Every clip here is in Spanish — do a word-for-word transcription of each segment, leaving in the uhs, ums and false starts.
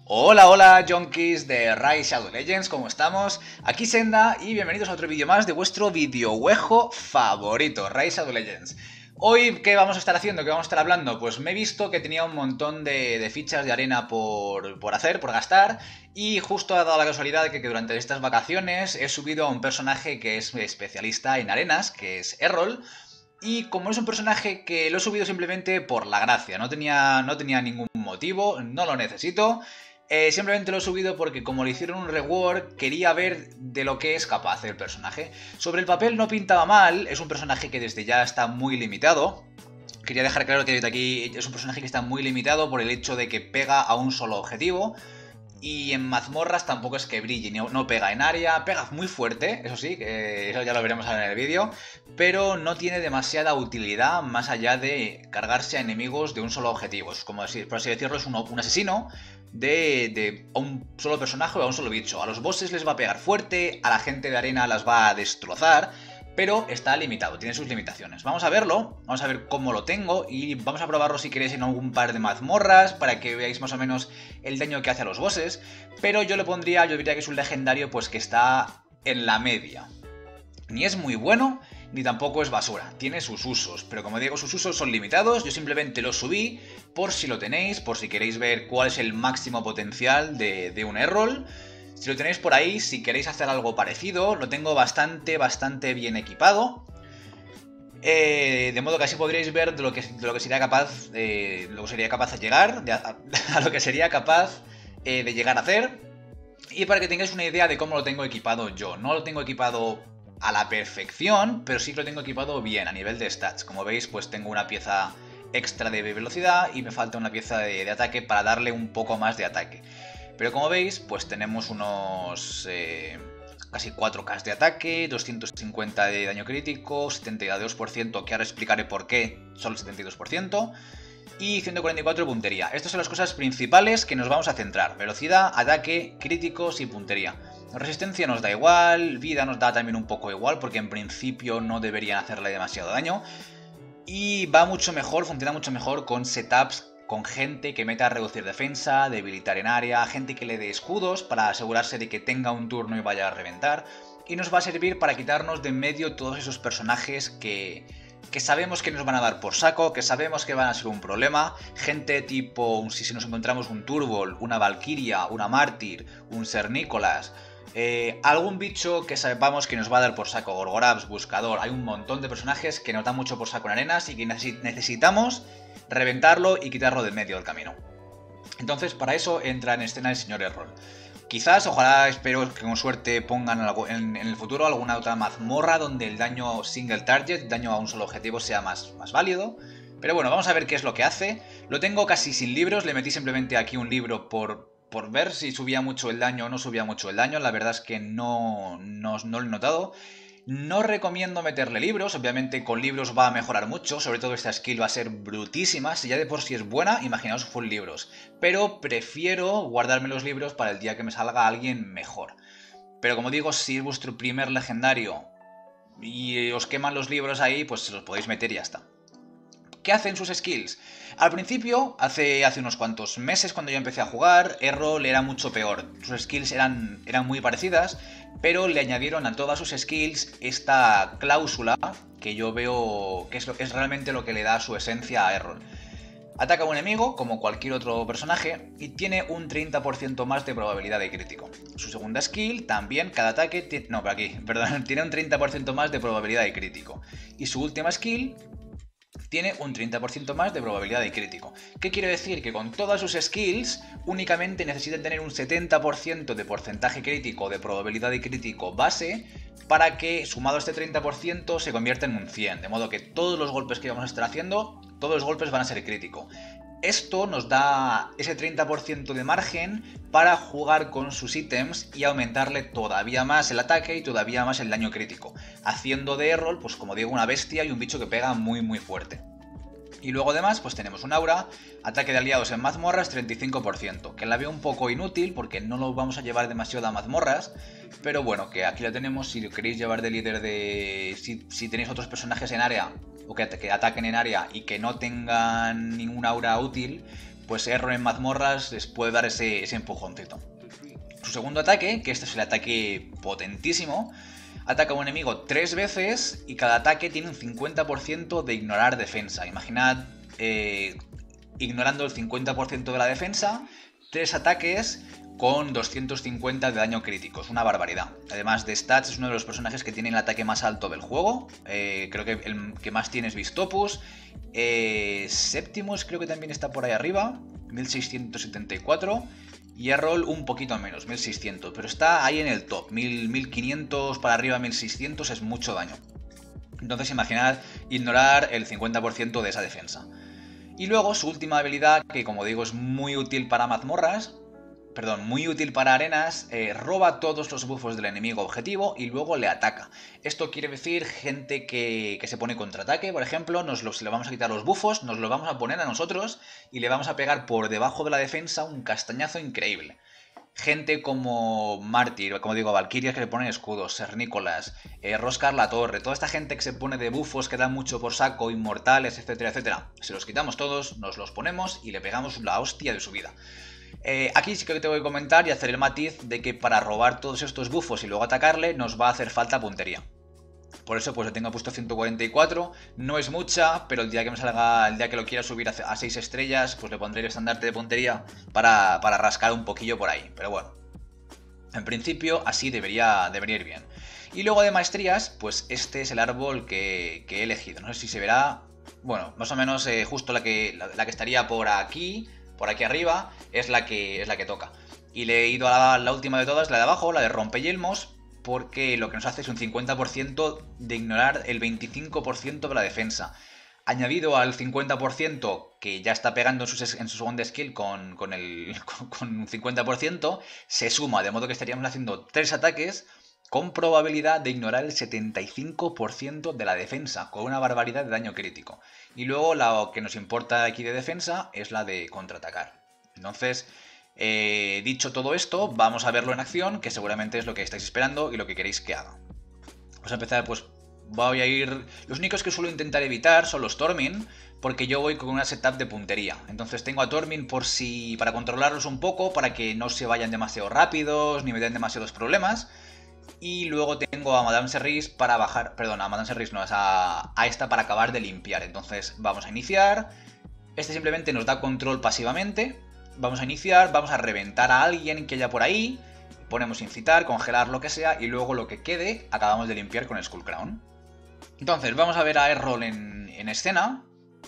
Hola, hola, junkies de Rise Shadow Legends, ¿cómo estamos? Aquí Senda y bienvenidos a otro vídeo más de vuestro videojuego favorito, Rise Shadow Legends. Hoy, ¿qué vamos a estar haciendo? ¿Qué vamos a estar hablando? Pues me he visto que tenía un montón de, de fichas de arena por, por hacer, por gastar, y justo ha dado la casualidad de que, que durante estas vacaciones he subido a un personaje que es especialista en arenas, que es Errol. Y como es un personaje que lo he subido simplemente por la gracia, no tenía, no tenía ningún motivo, no lo necesito. Eh, simplemente lo he subido porque como le hicieron un rework, quería ver de lo que es capaz el personaje. Sobre el papel no pintaba mal, es un personaje que desde ya está muy limitado. Quería dejar claro que desde aquí es un personaje que está muy limitado por el hecho de que pega a un solo objetivo. Y en mazmorras tampoco es que brille, no, no pega en área, pega muy fuerte, eso sí, que eso ya lo veremos ahora en el vídeo, pero no tiene demasiada utilidad más allá de cargarse a enemigos de un solo objetivo. Es como decir, por así decirlo, es un, un asesino de, de a un solo personaje o a un solo bicho. A los bosses les va a pegar fuerte, a la gente de arena las va a destrozar, pero está limitado, tiene sus limitaciones. Vamos a verlo, vamos a ver cómo lo tengo y vamos a probarlo si queréis en algún par de mazmorras para que veáis más o menos el daño que hace a los bosses. Pero yo le pondría, yo diría que es un legendario pues que está en la media. Ni es muy bueno, ni tampoco es basura, tiene sus usos, pero como digo, sus usos son limitados. Yo simplemente lo subí por si lo tenéis, por si queréis ver cuál es el máximo potencial de, de un Errol. Si lo tenéis por ahí, si queréis hacer algo parecido, lo tengo bastante, bastante bien equipado. Eh, de modo que así podréis ver de lo que, de lo que sería capaz, eh, lo que sería capaz de llegar, de a, a lo que sería capaz eh, de llegar a hacer. Y para que tengáis una idea de cómo lo tengo equipado yo. No lo tengo equipado a la perfección, pero sí que lo tengo equipado bien a nivel de stats. Como veis, pues tengo una pieza extra de velocidad y me falta una pieza de, de ataque para darle un poco más de ataque. Pero como veis, pues tenemos unos eh, casi cuatro K de ataque, doscientos cincuenta de daño crítico, setenta y dos por ciento, que ahora explicaré por qué solo el setenta y dos por ciento, y ciento cuarenta y cuatro de puntería. Estas son las cosas principales que nos vamos a centrar: velocidad, ataque, críticos y puntería. Resistencia nos da igual, vida nos da también un poco igual, porque en principio no deberían hacerle demasiado daño. Y va mucho mejor, funciona mucho mejor con setups con gente que meta a reducir defensa, debilitar en área, gente que le dé escudos para asegurarse de que tenga un turno y vaya a reventar. Y nos va a servir para quitarnos de en medio todos esos personajes que, que sabemos que nos van a dar por saco, que sabemos que van a ser un problema. Gente tipo, si nos encontramos un Turbol, una Valkyria, una Mártir, un Ser Nicolas, eh, algún bicho que sepamos que nos va a dar por saco, Gorgorabs, Buscador. Hay un montón de personajes que nos dan mucho por saco en arenas y que necesitamos reventarlo y quitarlo del medio del camino. Entonces, para eso entra en escena el señor Errol. Quizás, ojalá, espero que con suerte pongan algo en, en el futuro alguna otra mazmorra donde el daño single target, daño a un solo objetivo, sea más, más válido. Pero bueno, vamos a ver qué es lo que hace. Lo tengo casi sin libros, le metí simplemente aquí un libro por, por ver si subía mucho el daño o no subía mucho el daño. La verdad es que no, no, no lo he notado. No recomiendo meterle libros, obviamente con libros va a mejorar mucho, sobre todo esta skill va a ser brutísima, si ya de por sí es buena, imaginaos full libros. Pero prefiero guardarme los libros para el día que me salga alguien mejor. Pero como digo, si es vuestro primer legendario y os queman los libros ahí, pues se los podéis meter y ya está. ¿Qué hacen sus skills? Al principio, hace, hace unos cuantos meses cuando yo empecé a jugar, Errol era mucho peor. Sus skills eran, eran muy parecidas, pero le añadieron a todas sus skills esta cláusula que yo veo que es, lo, es realmente lo que le da su esencia a Errol. Ataca a un enemigo, como cualquier otro personaje, y tiene un treinta por ciento más de probabilidad de crítico. Su segunda skill, también, cada ataque... Tiene, no, por aquí, perdón, tiene un treinta por ciento más de probabilidad de crítico. Y su última skill tiene un treinta por ciento más de probabilidad de crítico. ¿Qué quiere decir? Que con todas sus skills únicamente necesitan tener un setenta por ciento de porcentaje crítico de probabilidad de crítico base para que, sumado a este treinta por ciento, se convierta en un cien. De modo que todos los golpes que vamos a estar haciendo, todos los golpes van a ser crítico. Esto nos da ese treinta por ciento de margen para jugar con sus ítems y aumentarle todavía más el ataque y todavía más el daño crítico, haciendo de Errol, pues como digo, una bestia y un bicho que pega muy muy fuerte. Y luego además pues tenemos un aura, ataque de aliados en mazmorras treinta y cinco por ciento, que la veo un poco inútil porque no lo vamos a llevar demasiado a mazmorras, pero bueno, que aquí lo tenemos si lo queréis llevar de líder de... si, si tenéis otros personajes en área o que, que ataquen en área y que no tengan ninguna aura útil, pues Errol en mazmorras les puede dar ese, ese empujoncito. Su segundo ataque, que este es el ataque potentísimo, ataca a un enemigo tres veces y cada ataque tiene un cincuenta por ciento de ignorar defensa. Imaginad eh, ignorando el cincuenta por ciento de la defensa, tres ataques con doscientos cincuenta de daño crítico. Es una barbaridad. Además de stats, es uno de los personajes que tiene el ataque más alto del juego. Eh, creo que el que más tiene es Vistopus. Eh, Septimus creo que también está por ahí arriba, mil seiscientos setenta y cuatro. Y Errol un poquito menos, mil seiscientos. Pero está ahí en el top, mil quinientos para arriba, mil seiscientos es mucho daño. Entonces imaginad ignorar el cincuenta por ciento de esa defensa. Y luego su última habilidad, que como digo es muy útil para mazmorras, perdón, muy útil para arenas, eh, roba todos los buffos del enemigo objetivo y luego le ataca. Esto quiere decir gente que, que se pone contraataque, por ejemplo, nos los, le vamos a quitar los buffos, nos los vamos a poner a nosotros y le vamos a pegar por debajo de la defensa un castañazo increíble. Gente como Mártir, como digo, Valkyrias que le ponen escudos, Ser Nicolás, eh, Roscar la Torre, toda esta gente que se pone de bufos que dan mucho por saco, inmortales, etcétera, etcétera. Se los quitamos todos, nos los ponemos y le pegamos la hostia de su vida. Eh, aquí sí que tengo que comentar y hacer el matiz de que para robar todos estos bufos y luego atacarle nos va a hacer falta puntería. Por eso pues le tengo puesto ciento cuarenta y cuatro, no es mucha, pero el día que me salga, el día que lo quiera subir a seis estrellas, pues le pondré el estandarte de puntería para, para rascar un poquillo por ahí. Pero bueno, en principio así debería, debería ir bien. Y luego de maestrías, pues este es el árbol que, que he elegido. No sé si se verá, bueno, más o menos eh, justo la que, la, la que estaría por aquí, por aquí arriba, es la que, es la que toca. Y le he ido a la, la última de todas, la de abajo, la de rompeyelmos, porque lo que nos hace es un cincuenta por ciento de ignorar el veinticinco por ciento de la defensa. Añadido al cincuenta por ciento que ya está pegando en su, en su segunda skill con, con, el, con, con un cincuenta por ciento, se suma, de modo que estaríamos haciendo tres ataques con probabilidad de ignorar el setenta y cinco por ciento de la defensa, con una barbaridad de daño crítico. Y luego lo que nos importa aquí de defensa es la de contraatacar. Entonces, Eh, dicho todo esto, vamos a verlo en acción, que seguramente es lo que estáis esperando y lo que queréis que haga. Vamos a empezar, pues voy a ir... Los únicos que suelo intentar evitar son los Tormin, porque yo voy con una setup de puntería. Entonces tengo a Tormin por si... para controlarlos un poco, para que no se vayan demasiado rápidos, ni me den demasiados problemas. Y luego tengo a Madame Serris para bajar... Perdón, a Madame Serris no, es a, a esta para acabar de limpiar. Entonces vamos a iniciar. Este simplemente nos da control pasivamente. Vamos a iniciar, vamos a reventar a alguien que haya por ahí, ponemos incitar, congelar, lo que sea, y luego lo que quede acabamos de limpiar con Skull Crown. Entonces, vamos a ver a Errol en, en escena.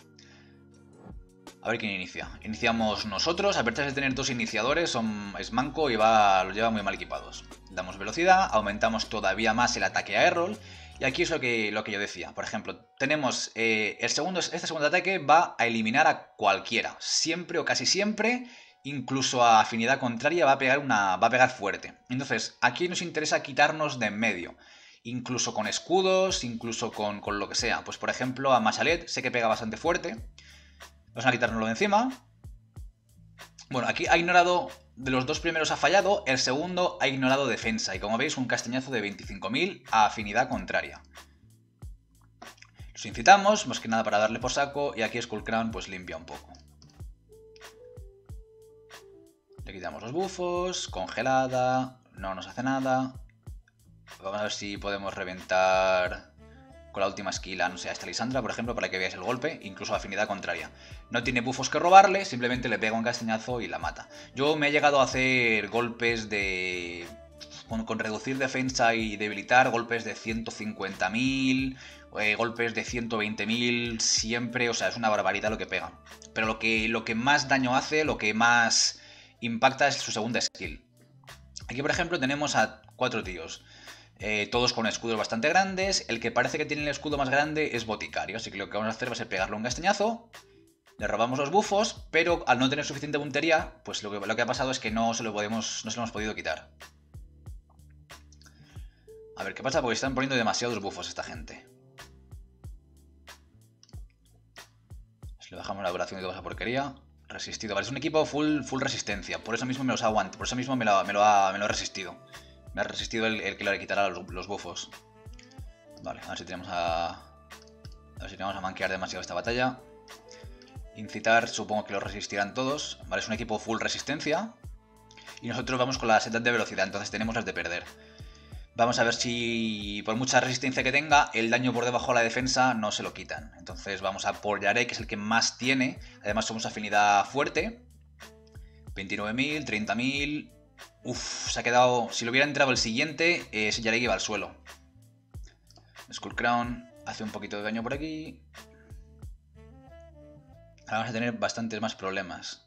A ver quién inicia. Iniciamos nosotros, a pesar de tener dos iniciadores, son, es manco y va, los lleva muy mal equipados. Damos velocidad, aumentamos todavía más el ataque a Errol, y aquí es lo que, lo que yo decía. Por ejemplo, tenemos eh, el segundo, este segundo ataque va a eliminar a cualquiera, siempre o casi siempre. Incluso a afinidad contraria va a pegar una, va a pegar fuerte. Entonces, aquí nos interesa quitarnos de en medio. Incluso con escudos, incluso con, con lo que sea. Pues por ejemplo, a Masalet sé que pega bastante fuerte. Vamos a quitárnoslo de encima. Bueno, aquí ha ignorado... De los dos primeros ha fallado, el segundo ha ignorado defensa. Y como veis, un castañazo de veinticinco mil a afinidad contraria. Los incitamos, más que nada para darle por saco. Y aquí Skull Crown pues limpia un poco. Le quitamos los bufos, congelada, no nos hace nada. Vamos a ver si podemos reventar con la última skill a, no sé, a esta Lisandra, por ejemplo, para que veáis el golpe, incluso a afinidad contraria. No tiene bufos que robarle, simplemente le pega un castañazo y la mata. Yo me he llegado a hacer golpes de... Con, con reducir defensa y debilitar, golpes de ciento cincuenta mil, eh, golpes de ciento veinte mil, siempre, o sea, es una barbaridad lo que pega. Pero lo que, lo que más daño hace, lo que más... impacta es su segunda skill. Aquí, por ejemplo, tenemos a cuatro tíos. Eh, todos con escudos bastante grandes. El que parece que tiene el escudo más grande es Boticario. Así que lo que vamos a hacer va a ser pegarle un castañazo. Le robamos los bufos, pero al no tener suficiente puntería, pues lo que, lo que ha pasado es que no se lo podemos, no se lo hemos podido quitar. A ver qué pasa, porque están poniendo demasiados bufos esta gente. Si le bajamos la duración de toda esa porquería... Resistido, vale, es un equipo full, full resistencia. Por eso mismo me los aguanto, por eso mismo me lo, me lo, ha, me lo ha resistido. Me ha resistido el, el que le quitará los, los bufos. Vale, a ver si tenemos a... A ver si tenemos a manquear demasiado esta batalla. Incitar, supongo que lo resistirán todos. Vale, es un equipo full resistencia. Y nosotros vamos con las setas de velocidad, entonces tenemos las de perder. Vamos a ver si, por mucha resistencia que tenga, el daño por debajo de la defensa no se lo quitan. Entonces vamos a por Yarek, que es el que más tiene. Además somos afinidad fuerte. veintinueve mil, treinta mil... Uf, se ha quedado... Si lo hubiera entrado el siguiente, eh, ese Yarek iba al suelo. Skull Crown hace un poquito de daño por aquí. Ahora vamos a tener bastantes más problemas.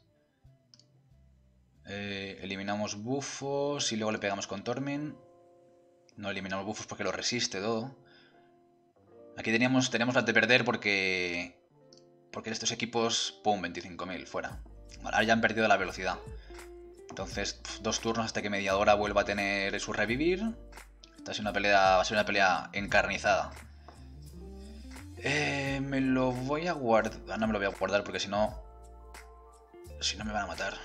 Eh, eliminamos bufos y luego le pegamos con Tormin. No eliminamos bufos porque lo resiste todo. Aquí teníamos, tenemos las de perder porque... Porque estos equipos... Pum, veinticinco mil, fuera. Vale, ahora ya han perdido la velocidad. Entonces, pf, dos turnos hasta que Mediadora vuelva a tener su revivir. Esta es una pelea, va a ser una pelea encarnizada. Eh, me lo voy a guardar... No me lo voy a guardar porque si no... Si no me van a matar.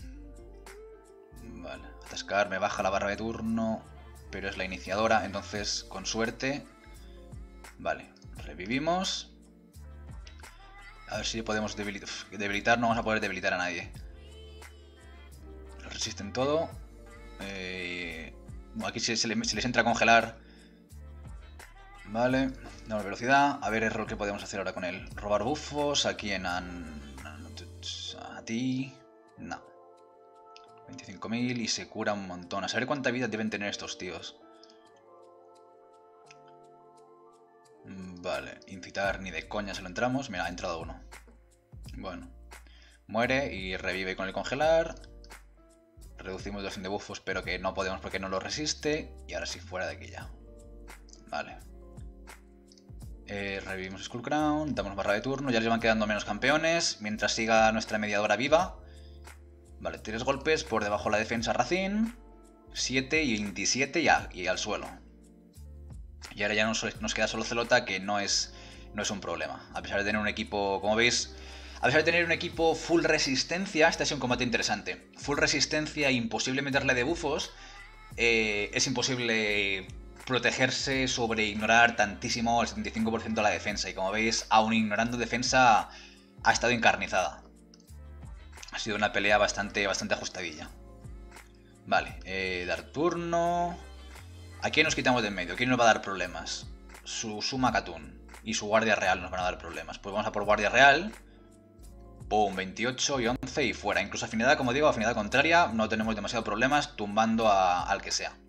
Vale, atascar, me baja la barra de turno... Pero es la iniciadora, entonces con suerte. Vale, revivimos. A ver si podemos debilitar. Debilitar, no vamos a poder debilitar a nadie. Resisten todo. Eh... Aquí se, se, le, se les entra a congelar. Vale, damos velocidad. A ver, error que podemos hacer ahora con él. Robar bufos. ¿A quién? A, a ti. No. veinticinco mil y se cura un montón. A saber cuánta vida deben tener estos tíos. Vale, incitar ni de coña se lo entramos. Mira, ha entrado uno. Bueno. Muere y revive con el congelar. Reducimos doscientos de bufos, pero que no podemos porque no lo resiste. Y ahora sí, fuera de aquí ya. Vale. Eh, revivimos Skull Crown. Damos barra de turno. Ya les van quedando menos campeones. Mientras siga nuestra mediadora viva. Vale, tres golpes por debajo de la defensa Racine. siete y veintisiete y, a, y al suelo. Y ahora ya nos, nos queda solo Celota, que no es, no es un problema. A pesar de tener un equipo, como veis, a pesar de tener un equipo full resistencia, este ha sido un combate interesante. Full resistencia, imposible meterle de bufos. Eh, es imposible protegerse sobre ignorar tantísimo el setenta y cinco por ciento de la defensa. Y como veis, aún ignorando defensa, ha estado encarnizada. Ha sido una pelea bastante, bastante ajustadilla. Vale, eh, dar turno. ¿A quién nos quitamos de en medio? ¿Quién nos va a dar problemas? Su Suma Katun y su Guardia Real nos van a dar problemas. Pues vamos a por Guardia Real. Pum, veintiocho y once y fuera. Incluso afinidad, como digo, afinidad contraria. No tenemos demasiados problemas tumbando a, al que sea.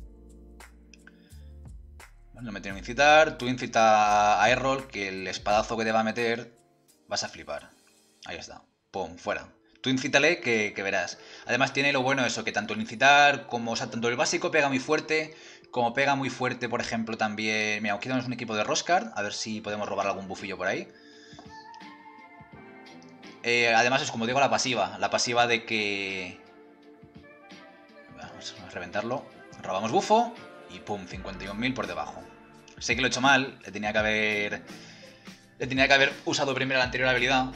Bueno, lo metieron a incitar. Tú incita a Errol, que el espadazo que te va a meter vas a flipar. Ahí está. Pum, fuera. Tú incítale que, que verás. Además tiene lo bueno eso, que tanto el incitar como... O sea, tanto el básico pega muy fuerte, como pega muy fuerte, por ejemplo, también... Mira, aquí tenemos un equipo de Roscard, a ver si podemos robar algún bufillo por ahí. Eh, además es como digo la pasiva, la pasiva de que... Vamos a reventarlo. Robamos bufo y pum, cincuenta y un mil por debajo. Sé que lo he hecho mal, le tenía que haber... Le tenía que haber usado primero la anterior habilidad.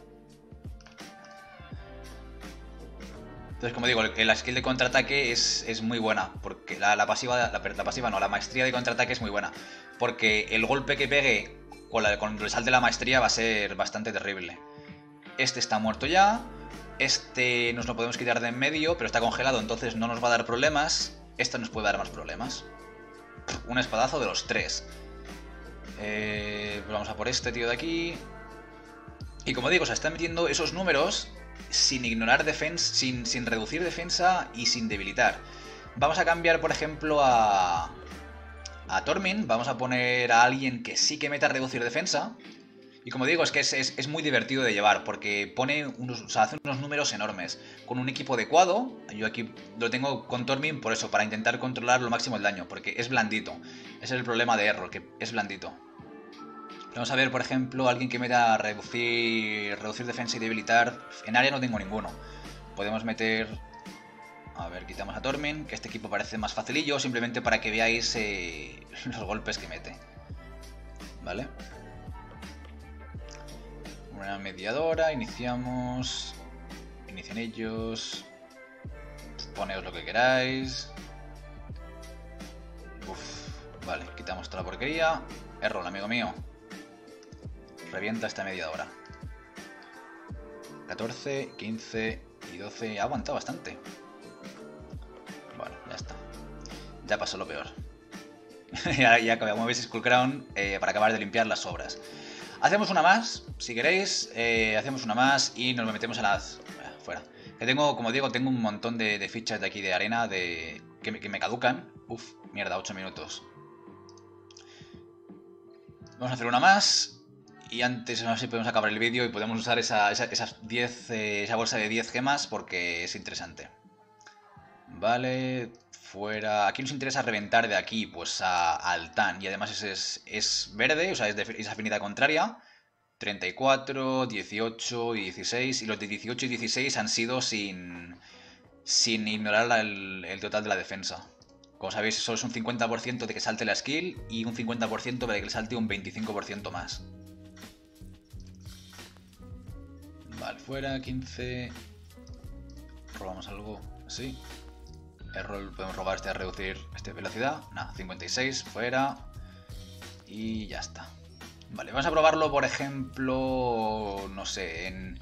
Entonces, como digo, la skill de contraataque es, es muy buena, porque la, la pasiva, la, la pasiva no, la maestría de contraataque es muy buena, porque el golpe que pegue con la, cuando le salte la maestría va a ser bastante terrible. Este está muerto ya, este nos lo podemos quitar de en medio, pero está congelado, entonces no nos va a dar problemas, este nos puede dar más problemas. Un espadazo de los tres. Eh, pues vamos a por este tío de aquí. Y como digo, se está metiendo esos números... Sin ignorar defensa, sin, sin reducir defensa y sin debilitar. Vamos a cambiar, por ejemplo, a, a Tormin. Vamos a poner a alguien que sí que meta reducir defensa. Y como digo, es que es, es, es muy divertido de llevar, porque pone unos, o sea, hace unos números enormes. Con un equipo adecuado, yo aquí lo tengo con Tormin por eso, para intentar controlar lo máximo el daño, porque es blandito. Ese es el problema de Errol, que es blandito. Vamos a ver, por ejemplo, alguien que meta reducir, reducir defensa y debilitar. En área no tengo ninguno. Podemos meter... A ver, quitamos a Tormin, que este equipo parece más facilillo, simplemente para que veáis eh, los golpes que mete. Vale. Una mediadora, iniciamos... Inician ellos... Poneos lo que queráis... Uf, vale, quitamos toda la porquería. Errol, amigo mío. Revienta esta mediadora. catorce, quince y doce. Ha aguantado bastante. Bueno, ya está. Ya pasó lo peor. ya, ya como veis, Skull Crown eh, para acabar de limpiar las sobras. Hacemos una más, si queréis. Eh, hacemos una más y nos metemos a las... Eh, fuera. Que tengo, como digo, tengo un montón de, de fichas de aquí de arena de que me, que me caducan. Uf, mierda, ocho minutos. Vamos a hacer una más. Y antes, no sé si podemos acabar el vídeo y podemos usar esa, esa, esas diez, eh, esa bolsa de diez gemas porque es interesante. Vale, fuera... Aquí nos interesa reventar de aquí, pues a, a Altan. Y además es, es, es verde, o sea, es, de, es afinidad contraria. treinta y cuatro, dieciocho y dieciséis. Y los de dieciocho y dieciséis han sido sin, sin ignorar la, el, el total de la defensa. Como sabéis, solo es un cincuenta por ciento de que salte la skill y un cincuenta por ciento de que le salte un veinticinco por ciento más. Vale, fuera, quince. Robamos algo, sí. Error, podemos robar este a reducir este velocidad. Nada, cincuenta y seis, fuera. Y ya está. Vale, vamos a probarlo, por ejemplo, no sé, en...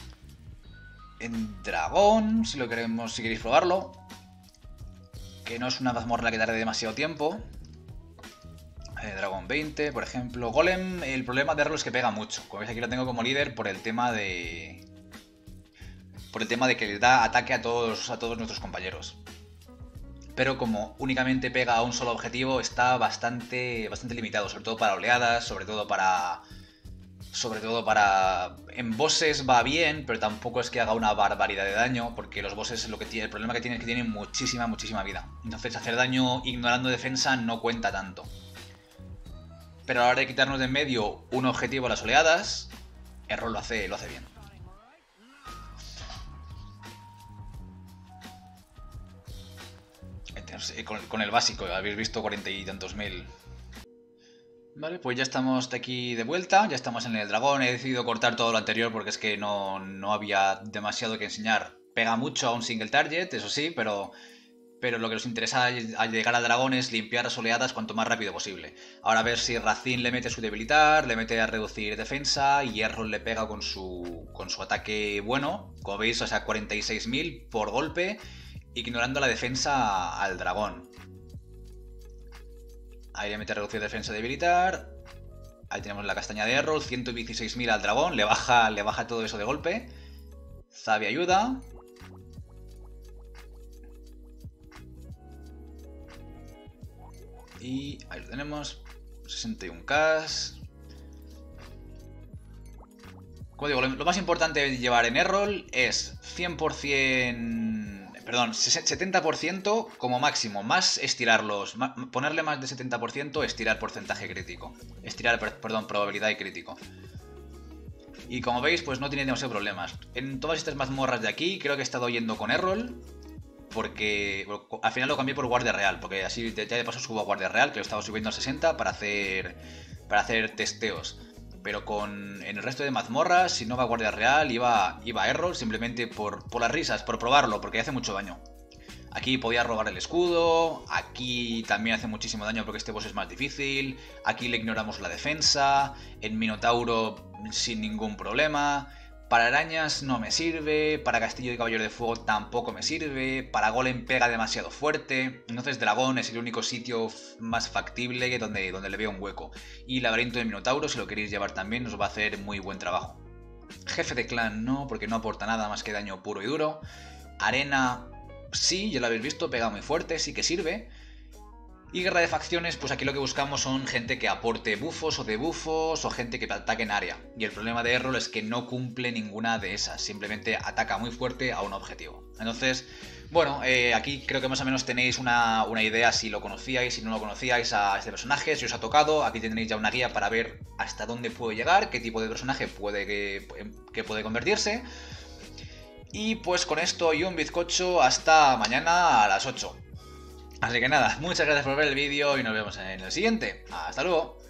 En dragón, si lo queremos, si queréis probarlo. Que no es una mazmorra que tarde demasiado tiempo. Eh, Dragón veinte, por ejemplo. Golem, el problema de Errol es que pega mucho. Como veis, aquí lo tengo como líder por el tema de... Por el tema de que le da ataque a todos, a todos nuestros compañeros. Pero como únicamente pega a un solo objetivo, está bastante, bastante limitado. Sobre todo para oleadas, sobre todo para... Sobre todo para... En bosses va bien, pero tampoco es que haga una barbaridad de daño, porque los bosses lo que tiene, el problema que tienen es que tienen muchísima, muchísima vida. Entonces hacer daño ignorando defensa no cuenta tanto. Pero a la hora de quitarnos de en medio un objetivo a las oleadas, Errol lo hace, lo hace bien. Con, con el básico, habéis visto cuarenta y tantos mil. Vale, pues ya estamos de aquí de vuelta, ya estamos en el dragón. He decidido cortar todo lo anterior porque es que no, no había demasiado que enseñar. Pega mucho a un single target, eso sí, pero... Pero lo que nos interesa al llegar al dragón es limpiar las oleadas cuanto más rápido posible. Ahora a ver si Racine le mete su debilitar, le mete a reducir defensa y Errol le pega con su, con su ataque bueno. Como veis, o sea, cuarenta y seis mil por golpe, ignorando la defensa al dragón. Ahí le mete a reducir defensa debilitar. Ahí tenemos la castaña de Errol, ciento dieciséis mil al dragón, le baja, le baja todo eso de golpe. Zabi ayuda. Y ahí lo tenemos, sesenta y uno K. Como digo, lo más importante de llevar en Errol es cien por cien... Perdón, setenta por ciento como máximo, más estirarlos, ponerle más de setenta por ciento, estirar porcentaje crítico. Estirar, perdón, probabilidad y crítico. Y como veis, pues no tiene demasiados problemas. En todas estas mazmorras de aquí, creo que he estado yendo con Errol. Porque al final lo cambié por guardia real, porque así ya de paso subo a guardia real, que lo estaba subiendo a sesenta para hacer para hacer testeos. Pero con en el resto de mazmorras, si no va a guardia real, iba, iba a Errol simplemente por, por las risas, por probarlo, porque hace mucho daño. Aquí podía robar el escudo, aquí también hace muchísimo daño porque este boss es más difícil, aquí le ignoramos la defensa, en Minotauro sin ningún problema... Para arañas no me sirve, para Castillo de Caballero de Fuego tampoco me sirve, para Golem pega demasiado fuerte, entonces Dragón es el único sitio más factible donde, donde le veo un hueco. Y Laberinto de Minotauro, si lo queréis llevar también, nos va a hacer muy buen trabajo. Jefe de clan no, porque no aporta nada más que daño puro y duro. Arena sí, ya lo habéis visto, pega muy fuerte, sí que sirve. Y guerra de facciones, pues aquí lo que buscamos son gente que aporte bufos o debuffos o gente que ataque en área. Y el problema de Errol es que no cumple ninguna de esas, simplemente ataca muy fuerte a un objetivo. Entonces, bueno, eh, aquí creo que más o menos tenéis una, una idea si lo conocíais, si no lo conocíais a este personaje, si os ha tocado. Aquí tendréis ya una guía para ver hasta dónde puede llegar, qué tipo de personaje puede que, que puede convertirse. Y pues con esto y un bizcocho hasta mañana a las ocho. Así que nada, muchas gracias por ver el vídeo y nos vemos en el siguiente. ¡Hasta luego!